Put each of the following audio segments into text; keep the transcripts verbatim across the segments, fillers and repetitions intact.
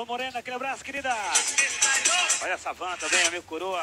Morena, aquele abraço, querida. Olha essa van também, amigo Coroa.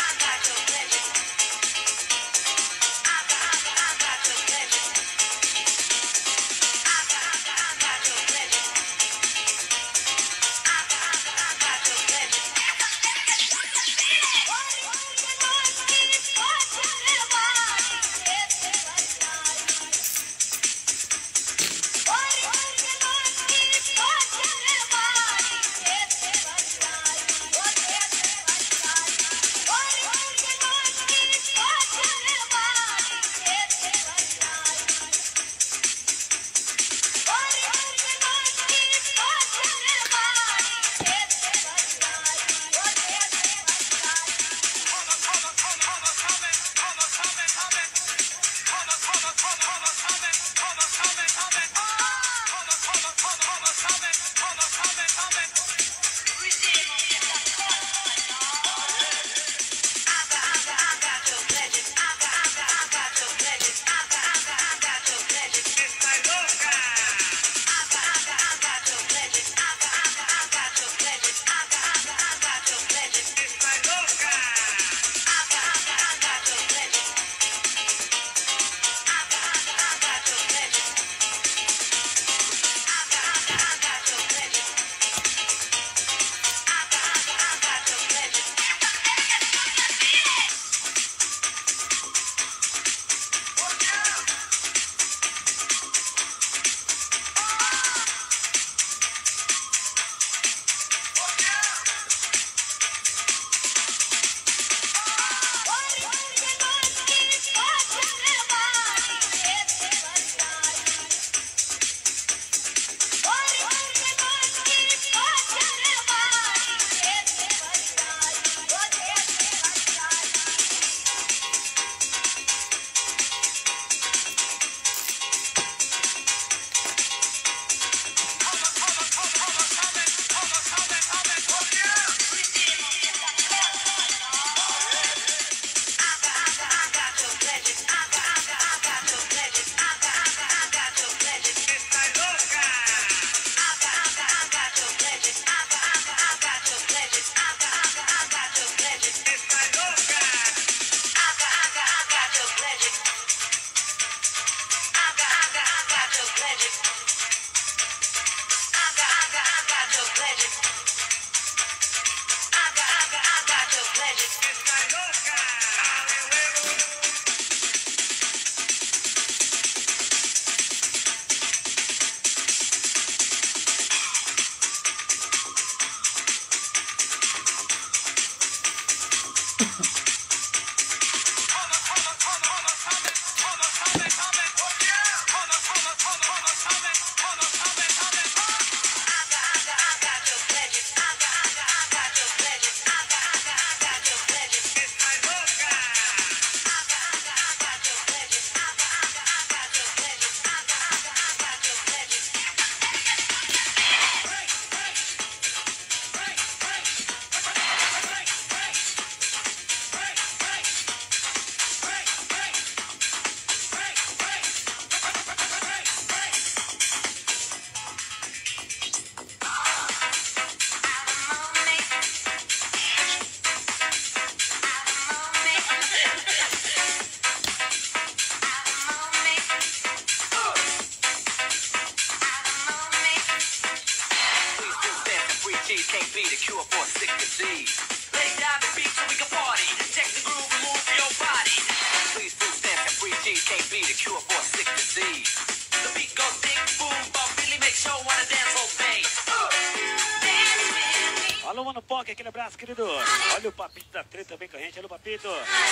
Alô, Mano Poc, aquele abraço, querido. Olha o Papito da treta também com a gente. Alô, Papito.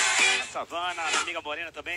A Savana, a amiga Morena também.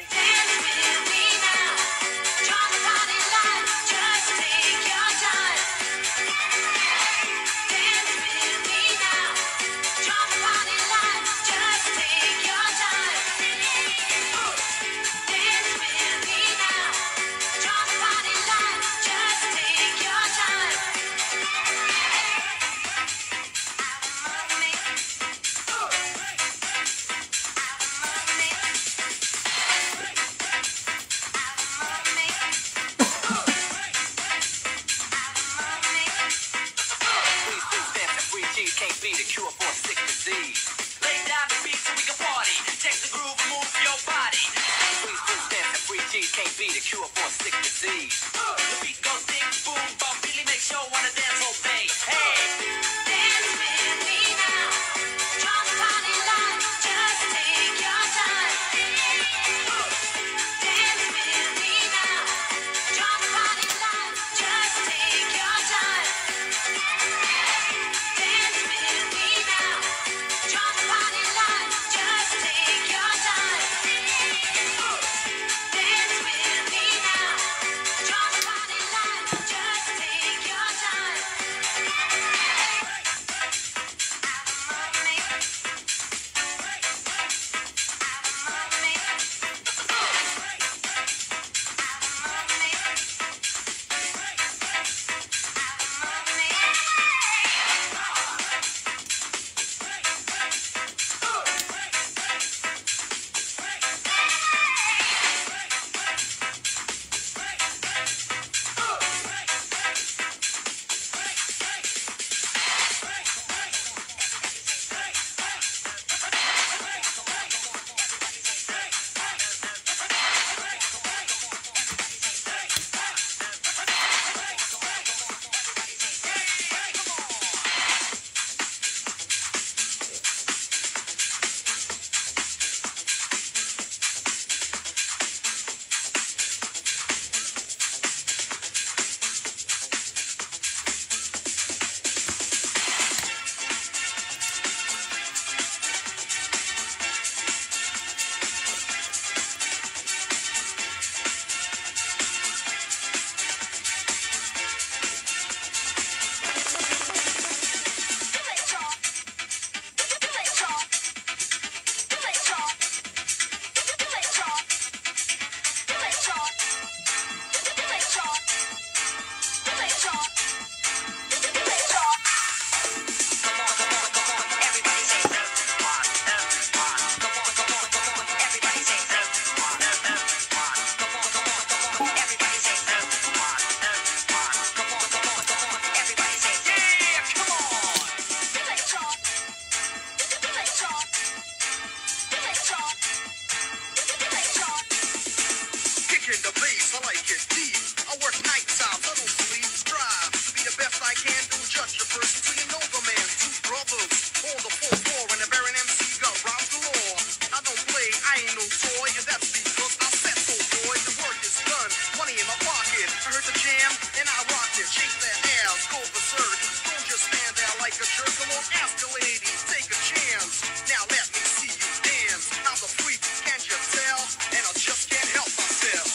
be the cure for sick disease. Uh, the beat goes ding, boom, bum, really makes you wanna dance all day. Hey! Dance with me now. Join the party line. Just take your time. Uh, dance with me now. Join the party line. Just take your time. Dance with me now. Join the party line. Just take your time. Uh, dance with me now. Join the party line. Just take your time. Kicking the bass, I like it deep. I work night time, I don't sleep. Strive to be the best I can. Don't judge the person till you know the man. Two brothers, all the four four, and the Baron M C got round the law. I don't play, I ain't no toy, and that's because I said so, boy. The work is done, money in my pocket. I heard the jam, and I rocked it. Shake that ass, go berserk. Don't just stand there like a jerk. Come on, ask the lady, take a chance. Now let me see you dance. I'm the freak, can't you tell? And I just can't help myself.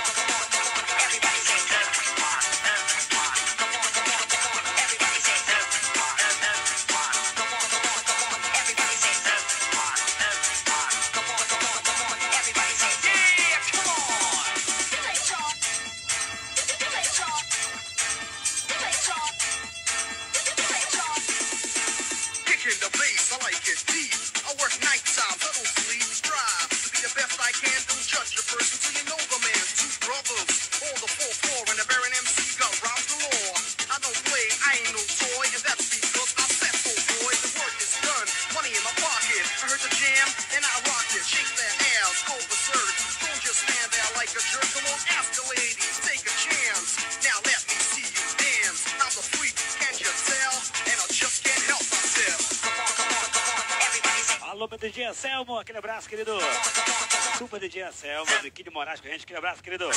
Kicking the bass, I like it deep. I work night times, I don't sleep. Strive to be the best I can. Don't judge the person till you know the man. Two brothers, all the four four, and the Baron M C got round the law. I don't play, I ain't no toy, and that's because I said so, boy. The work is done, money in my pocket. I heard the jam, and I rocked it. Shake that ass, go berserk. Don't just stand there like a jerk. Come on, ask the lady, take a chance. Now let me see you dance. I'm the freak, can't you tell? And I just can't help myself. Alô, meu D J Anselmo, aquele abraço, querido. Super D J Anselmo, aqui de Moraes com a gente, aquele abraço, querido.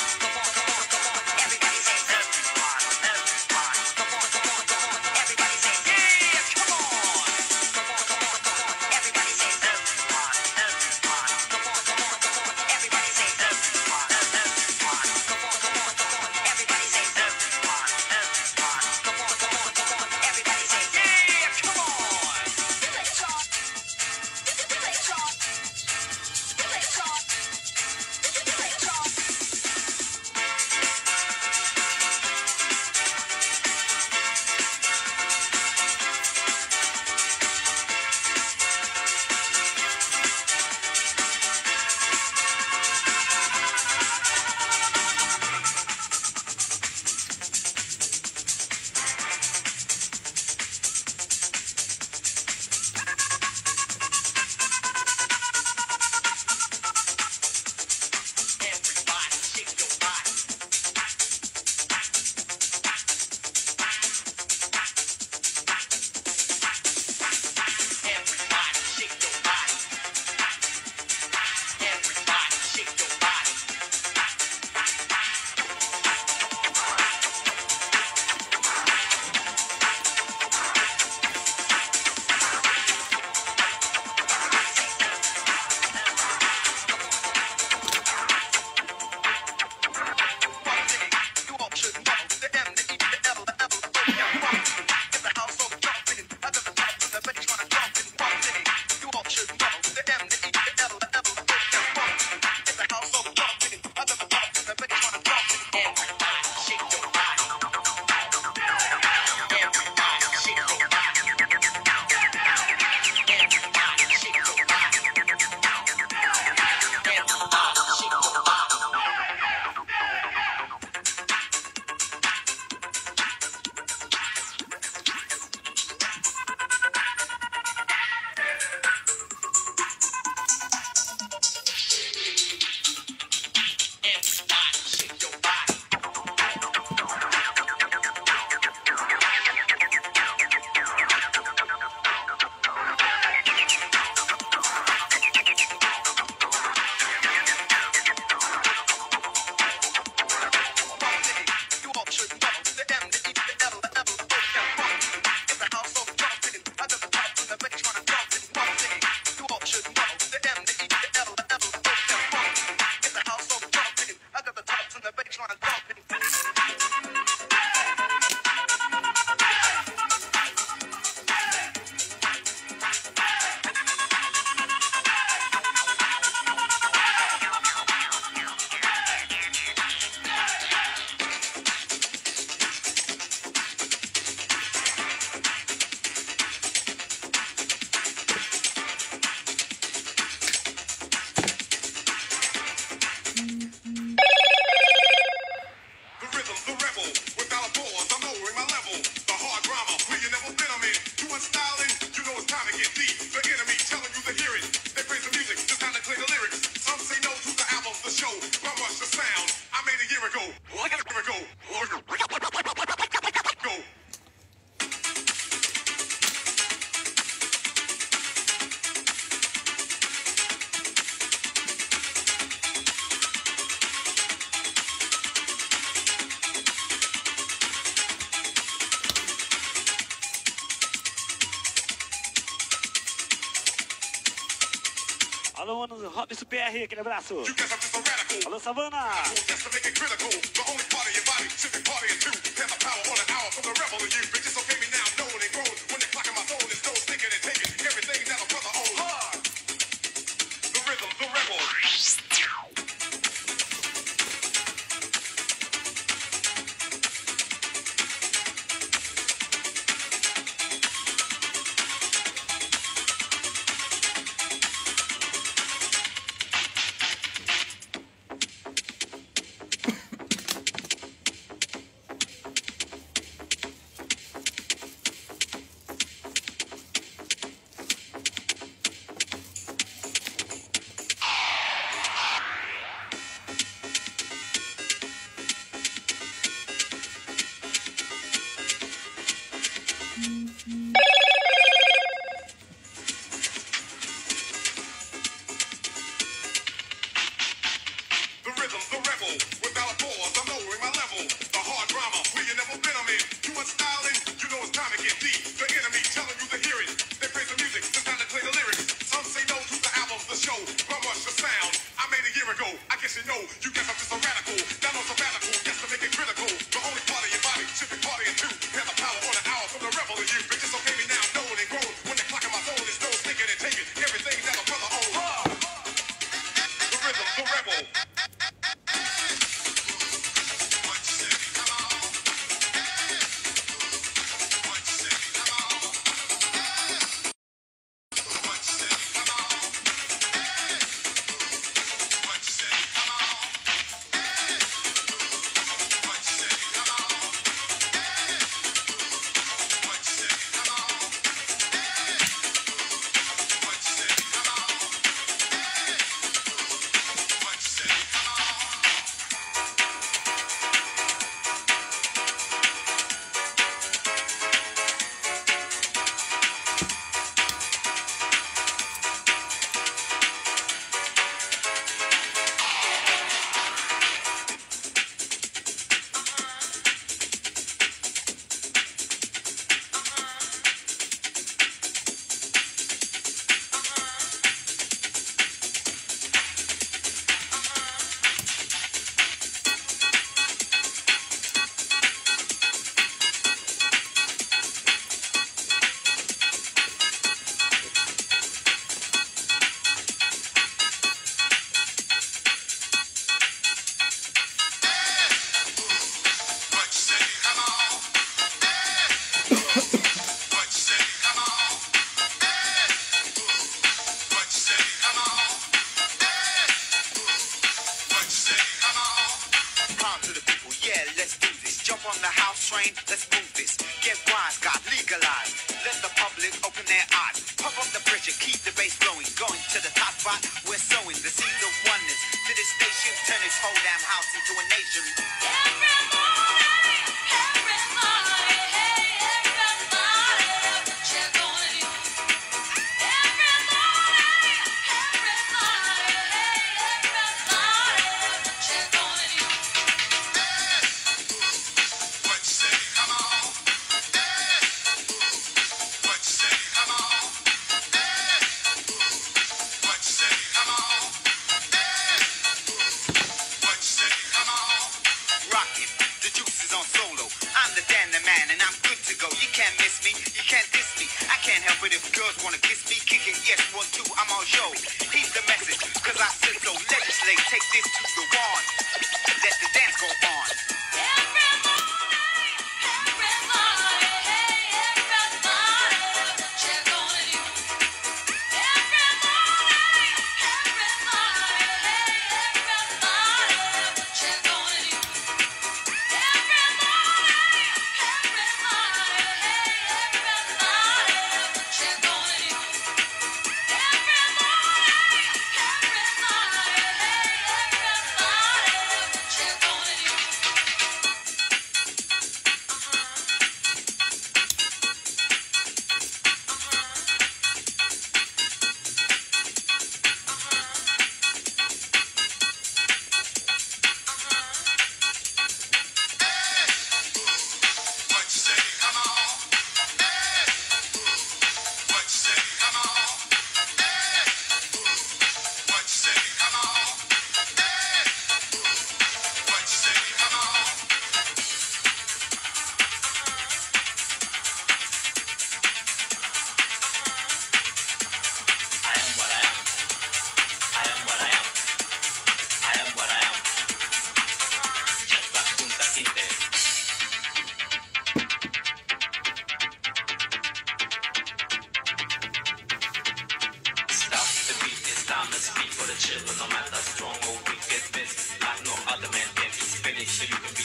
Alô, Robson P R, aquele abraço. Alô, Savana.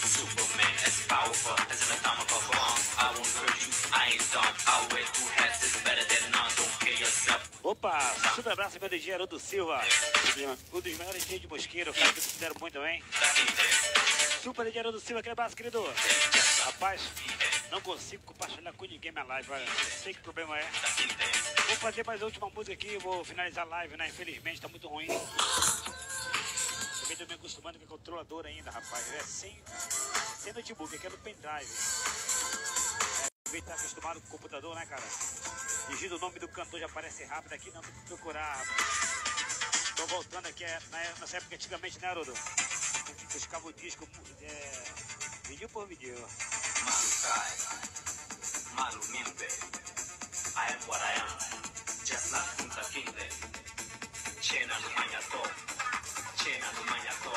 Superman as powerful as an atomical bomb. I won't hurt you, I ain't dumb. I'll wear two hats, it's better than none. Don't kill yourself. Opa, super abraço meu D J Haroldo Silva. Um dos melhores D Js de Mosqueiro, cara, que vocês fizeram muito bem. Super D J Haroldo Silva, aquele abraço, querido. Rapaz, não consigo compartilhar com ninguém minha live, olha. Não sei que problema é. Vou fazer mais a última música aqui, vou finalizar a live, né? Infelizmente, tá muito ruim. Também tô me acostumando com o controlador ainda, rapaz. É sem, sem notebook, aqui é no pendrive. É, tá acostumado com o computador, né, cara? Digita o nome do cantor, já aparece rápido aqui, não tem que procurar. Tô voltando aqui, é, na, nessa época antigamente, né, Haroldo? Buscava o disco, é, vídeo por vídeo. Malu cai, Malu mimpe. I am what I am, just like Punta Kinte. Chena no manhato, Chena no manhato.